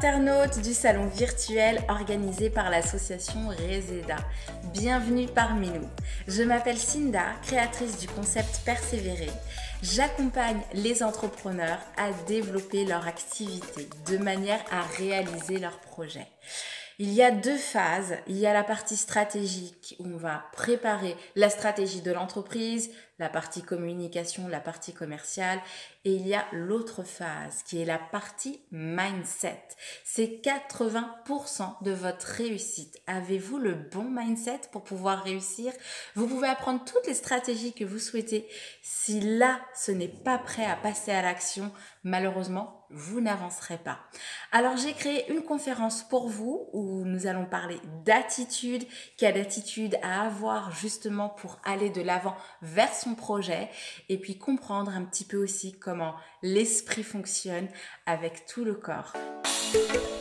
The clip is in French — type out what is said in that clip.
internautes du salon virtuel organisé par l'association Reseda. Bienvenue parmi nous. Je m'appelle Cinda, créatrice du concept Persévérer. J'accompagne les entrepreneurs à développer leur activité de manière à réaliser leurs projets. Il y a deux phases. Il y a la partie stratégique où on va préparer la stratégie de l'entreprise, la partie communication, la partie commerciale. Et il y a l'autre phase qui est la partie mindset. C'est 80% de votre réussite. Avez-vous le bon mindset pour pouvoir réussir? Vous pouvez apprendre toutes les stratégies que vous souhaitez. Si là, ce n'est pas prêt à passer à l'action, malheureusement, vous n'avancerez pas. Alors, j'ai créé une conférence pour vous où nous allons parler d'attitude, quelle attitude à avoir justement pour aller de l'avant vers son projet et puis comprendre un petit peu aussi comment l'esprit fonctionne avec tout le corps.